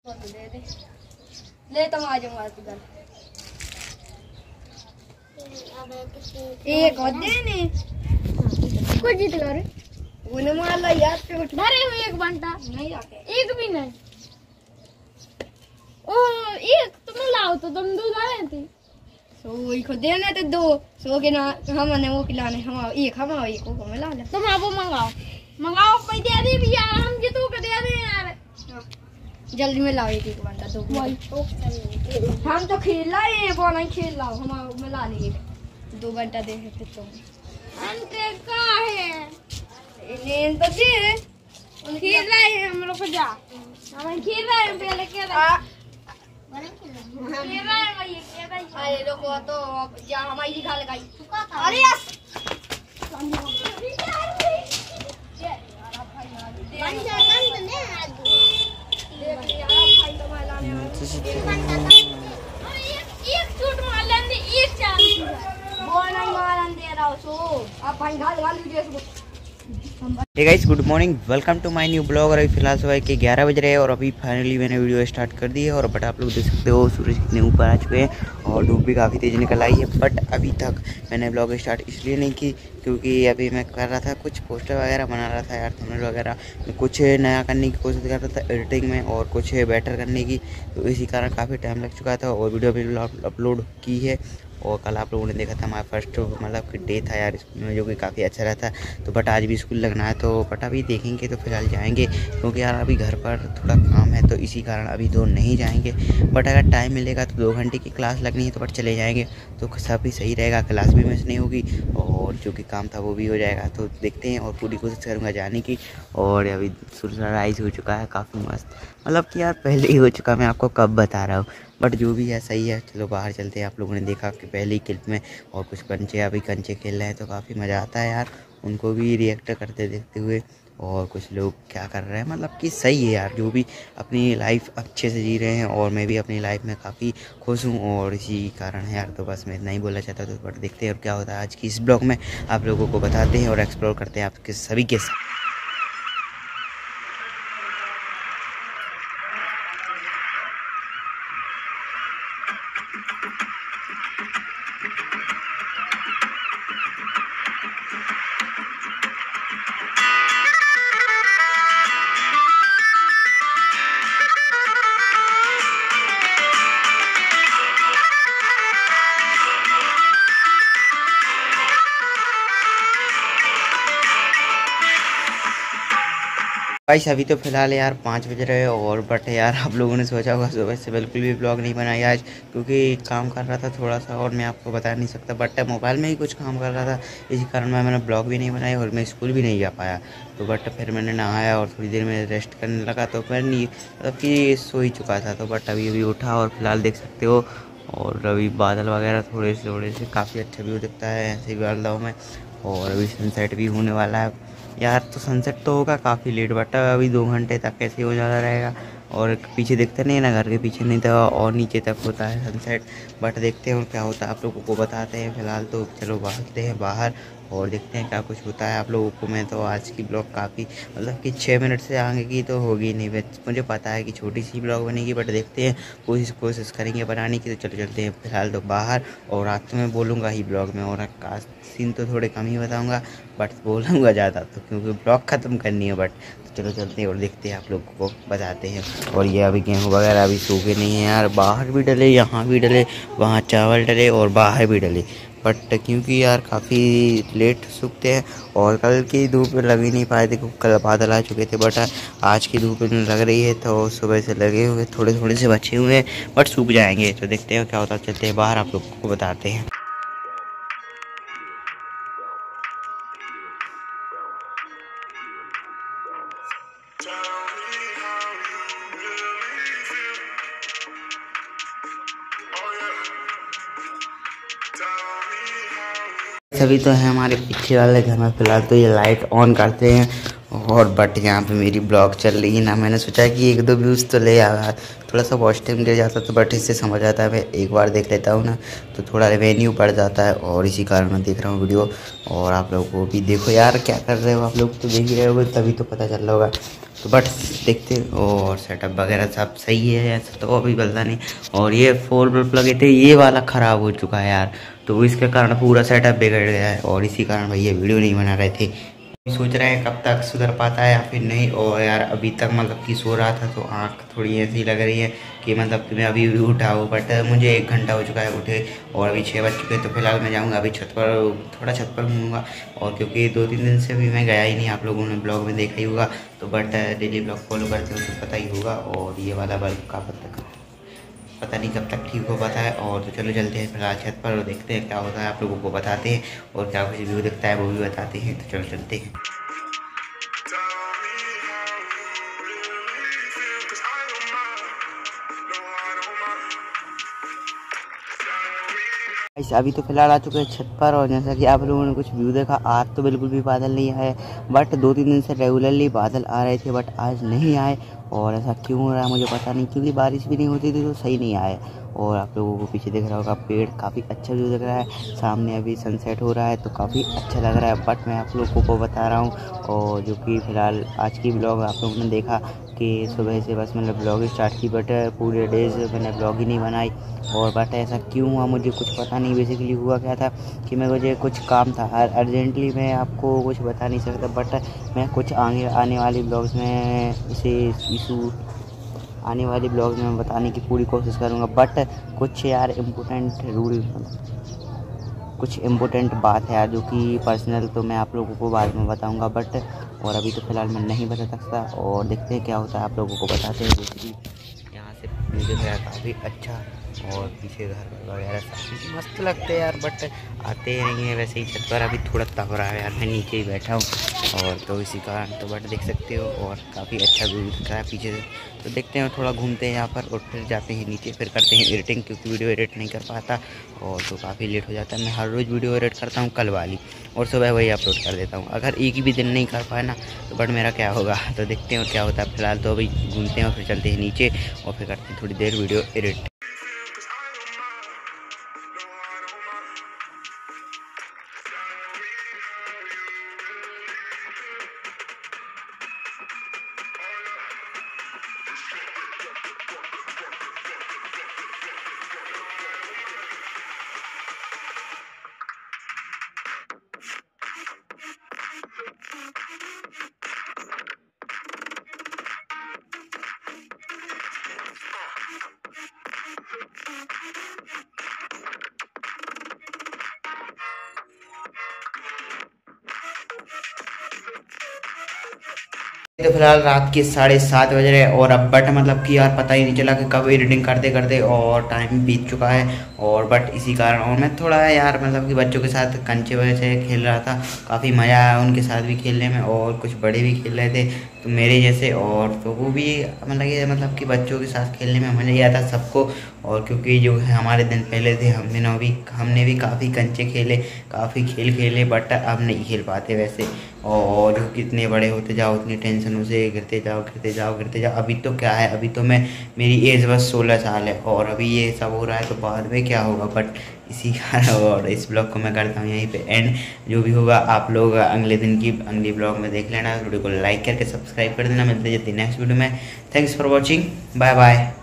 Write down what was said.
दे दे ले तुम आ जाऊंगा घर। एक और दे ने कुछ जीत लो रे उन्हें मार ला यार पे उठ अरे हुई एक बंटा नहीं आके एक भी नहीं। ओ एक तुम लाओ तो तुम दो लाए थे सो एक दे ना तो दो सो के ना हमने वो खिलाने हम एक को मिला ले तुम आप मंगाओ कोई दे दे भी यार हम के तो दे दे यार जल्दी में लाओ एक बंटा दो हम तो खेल लाए हैं वो नहीं खेल लाओ हम मिला लिए 2 घंटा दे फिर तुम अंते का है इन्हें तो दे खेल रहे हैं हम लोग को जा हम खेल रहे हैं पहले क्या रहा खेल रहे हैं भाई क्या भाई अरे लोगों तो जा हमारी खा लगाई अरे यस एक शूट मार लेंगे एक चांस वो नहीं मारन दे रहा सो अब भाई घाल लीजिए इसको। Hey guys good morning welcome to my new blog. और अभी फिलहाल सुबह के 11 बज रहे हैं और अभी फाइनली मैंने वीडियो स्टार्ट कर दी है। और बट आप लोग देख सकते हो सूरज कितने ऊपर आ चुके हैं और धूप भी काफ़ी तेज़ निकल आई है। बट अभी तक मैंने ब्लॉग स्टार्ट इसलिए नहीं की क्योंकि अभी मैं कर रहा था कुछ पोस्टर वगैरह बना रहा था यार थंबनेल वगैरह कुछ नया करने की कोशिश कर रहा था एडिटिंग में और कुछ बेटर करने की। तो इसी कारण काफ़ी टाइम लग चुका था और वीडियो भी अपलोड की है। और कल आप लोगों ने देखा था हमारा फर्स्ट मतलब कि डे था यार स्कूल में जो कि काफ़ी अच्छा रहता है। तो बट आज भी स्कूल लगना है तो बट अभी देखेंगे तो फिलहाल जाएंगे क्योंकि यार अभी घर पर थोड़ा काम है तो इसी कारण अभी तो नहीं जाएंगे। बट अगर टाइम मिलेगा तो 2 घंटे की क्लास लगनी है तो बट चले जाएंगे तो सब भी सही रहेगा, क्लास भी मिस नहीं होगी और जो कि काम था वो भी हो जाएगा। तो देखते हैं और पूरी कोशिश करूँगा जाने की। और अभी सनराइज हो चुका है काफ़ी मस्त, मतलब कि यार पहले ही हो चुका, मैं आपको कब बता रहा हूँ बट जो भी है सही है। चलो बाहर चलते हैं। आप लोगों ने देखा कि पहली क्लिप में और कुछ कंचे अभी कंचे खेल रहे हैं तो काफ़ी मज़ा आता है यार उनको भी रिएक्ट करते देखते हुए। और कुछ लोग क्या कर रहे हैं मतलब कि सही है यार जो भी अपनी लाइफ अच्छे से जी रहे हैं और मैं भी अपनी लाइफ में काफ़ी खुश हूँ और इसी कारण है यार। तो बस मैं इतना ही बोलना चाहता था। तो बट देखते हैं और क्या होता है आज की इस ब्लॉग में, आप लोगों को बताते हैं और एक्सप्लोर करते हैं आपके सभी के साथ। गाइस अभी तो फिलहाल यार 5 बज रहे हैं और बट यार आप लोगों ने सोचा होगा सुबह से बिल्कुल भी ब्लॉग नहीं बनाया आज क्योंकि काम कर रहा था थोड़ा सा और मैं आपको बता नहीं सकता। बट मोबाइल में ही कुछ काम कर रहा था इसी कारण मैंने ब्लॉग भी नहीं बनाया और मैं स्कूल भी नहीं जा पाया। तो बट फिर मैंने नहाया और थोड़ी देर में रेस्ट करने लगा तो फिर नहीं मतलब कि सो ही चुका था। तो बट अभी उठा और फिलहाल देख सकते हो और अभी बादल वगैरह थोड़े से काफ़ी अच्छा व्यू दिखता है ऐसे बादलों में। और अभी सनसेट भी होने वाला है यार। तो सनसेट तो होगा काफ़ी लेट बट अभी 2 घंटे तक कैसे हो जाता रहेगा। और पीछे दिखता नहीं है ना, घर के पीछे नहीं था और नीचे तक होता है सनसेट। बट देखते हैं और क्या होता है आप लोगों को बताते हैं। फिलहाल तो चलो भागते हैं बाहर और देखते हैं क्या कुछ होता है आप लोगों को। मैं तो आज की ब्लॉग काफ़ी मतलब कि 6 मिनट से आगे की तो होगी नहीं, मुझे पता है कि छोटी सी ब्लॉग बनेगी बट देखते हैं कोशिश करेंगे बनाने की। तो चलो चलते हैं फिलहाल तो बाहर। और रात तो मैं बोलूँगा ही ब्लॉग में और सीन तो थोड़े कम ही बताऊँगा बट बोलूँगा ज़्यादा तो क्योंकि ब्लॉग ख़त्म करनी है। बट तो चलो चलते हैं और देखते हैं आप लोगों को बताते हैं। और ये अभी गेहूँ वगैरह अभी सूखे नहीं हैं यार, बाहर भी डले यहाँ भी डले वहाँ चावल डले और बाहर भी डले बट क्योंकि यार काफ़ी लेट सूखते हैं। और कल की धूप में लग ही नहीं पाए थे क्योंकि कल बादल आ चुके थे बट आज की धूप में लग रही है तो सुबह से लगे हुए थोड़े से बचे हुए हैं बट सूख जाएंगे। तो देखते हैं क्या होता है, चलते हैं बाहर आप लोगों को बताते हैं। सभी तो है हमारे पीछे वाले घर में। फिलहाल तो ये लाइट ऑन करते हैं और बट यहाँ पे मेरी ब्लॉग चल रही है ना। मैंने सोचा कि 1-2 व्यूज़ तो ले आया, थोड़ा सा वॉच टाइम गिर जाता तो बट इससे समझ आता है मैं एक बार देख लेता हूँ ना तो थोड़ा रेवेन्यू बढ़ जाता है और इसी कारण मैं देख रहा हूँ वीडियो। और आप लोगों को भी देखो यार क्या कर रहे हो, आप लोग तो देख ही रहे होगे तभी तो पता चल रहा होगा। तो बट देखते और सेटअप वगैरह सब सही है, ऐसा तो अभी बदला नहीं। और ये 4 बल्ब लगे थे, ये वाला ख़राब हो चुका है यार, तो इसके कारण पूरा सेटअप बिगड़ गया है और इसी कारण भैया वीडियो नहीं बना रहे थे। सोच रहे हैं कब तक सुधर पाता है या फिर नहीं। और यार अभी तक मतलब कि सो रहा था तो आँख थोड़ी ऐसी लग रही है कि मतलब कि मैं अभी भी उठा हूँ, बट मुझे 1 घंटा हो चुका है उठे और अभी 6 बज चुके हैं। तो फिलहाल मैं जाऊँगा अभी छत पर, थोड़ा छत पर घूमूँगा। और क्योंकि 2-3 दिन से भी मैं गया ही नहीं, आप लोगों ने ब्लॉग में देखा ही होगा, तो बट डेली ब्लॉग फॉलो करते हो तो पता ही होगा। और ये वाला बल्ब का पता नहीं कब तक ठीक हो पाता है। और तो चलो चलते हैं फिलहाल छत पर और देखते हैं क्या होता है, आप लोगों को बताते हैं और क्या कुछ व्यू दिखता है वो भी बताते हैं। तो चलो चलते हैं। अभी तो फिलहाल आ चुके हैं छत पर और जैसा कि आप लोगों ने कुछ व्यू देखा, आज तो बिल्कुल भी बादल नहीं आए, बट 2-3 दिन से रेगुलरली बादल आ रहे थे बट आज नहीं आए। और ऐसा क्यों हो रहा है मुझे पता नहीं, क्योंकि बारिश भी नहीं होती थी तो सही नहीं आए। और आप लोगों को पीछे दिख रहा होगा पेड़, काफ़ी अच्छा व्यू दिख रहा है, सामने अभी सनसेट हो रहा है तो काफ़ी अच्छा लग रहा है। बट मैं आप लोगों को बता रहा हूँ और जो कि फ़िलहाल आज की ब्लॉग आप लोगों ने देखा कि सुबह से बस मैंने ब्लॉग स्टार्ट की बट पूरे डेज मैंने ब्लॉग ही नहीं बनाई। और बट ऐसा क्यों हुआ मुझे कुछ पता नहीं। बेसिकली हुआ क्या था कि मुझे कुछ काम था अर्जेंटली, मैं आपको कुछ बता नहीं सकता, बट मैं कुछ आने वाली ब्लॉग्स में इसे इशू आने वाली ब्लॉग्स में बताने की पूरी कोशिश करूँगा। बट कुछ यार कुछ इम्पोर्टेंट बात है यार जो कि पर्सनल, तो मैं आप लोगों को बाद में बताऊंगा। बट और अभी तो फ़िलहाल मैं नहीं बता सकता और देखते हैं क्या होता है, आप लोगों को बताते हैं। बेसिकली यहाँ से व्यू दिख रहा है काफ़ी अच्छा और पीछे घर वगैरह काफ़ी मस्त लगते हैं यार, बट आते नहीं हैं वैसे ही छत पर। अभी थोड़ा तप रहा है यार, मैं नीचे ही बैठा हूँ और तो इसी कारण तो बट देख सकते हो और काफ़ी अच्छा व्यू दिख रहा है पीछे से। तो देखते हैं थोड़ा घूमते हैं यहाँ पर और फिर जाते हैं नीचे, फिर करते हैं एडिटिंग, क्योंकि वीडियो एडिट नहीं कर पाता और तो काफ़ी लेट हो जाता है। मैं हर रोज़ वीडियो एडिट करता हूँ कल वाली और सुबह वही अपलोड कर देता हूँ। अगर एक भी दिन नहीं कर पाए ना तो बट मेरा क्या होगा, तो देखते हैं क्या होता है। फिलहाल तो अभी घूमते हैं और फिर चलते हैं नीचे और फिर करते हैं थोड़ी देर वीडियो एडिट। तो फिलहाल रात के 7:30 बज रहे हैं और अब बट मतलब कि यार पता ही नहीं चला कि कब एडिटिंग करते करते और टाइम बीत चुका है। और बट इसी कारण और मैं थोड़ा यार मतलब कि बच्चों के साथ कंचे वजह से खेल रहा था, काफ़ी मज़ा आया उनके साथ भी खेलने में और कुछ बड़े भी खेल रहे थे तो मेरे जैसे। और तो वो भी मतलब कि बच्चों के साथ खेलने में मज़ा ही आता सबको। और क्योंकि जो है हमारे दिन पहले थे हमने भी काफ़ी कंचे खेले, काफ़ी खेल खेले, बट अब नहीं खेल पाते वैसे। और जो कितने बड़े होते जाओ उतनी टेंशनों से गिरते जाओ। अभी तो क्या है, अभी तो मेरी एज बस 16 साल है और अभी ये सब हो रहा है तो बाद में क्या होगा। बट इसी कारण और इस ब्लॉग को मैं करता हूँ यहीं पे एंड। जो भी होगा आप लोग अगली ब्लॉग में देख लेना। वीडियो को लाइक करके सब्सक्राइब कर देना। मिलते हैं नेक्स्ट वीडियो में। Thanks for watching, bye bye.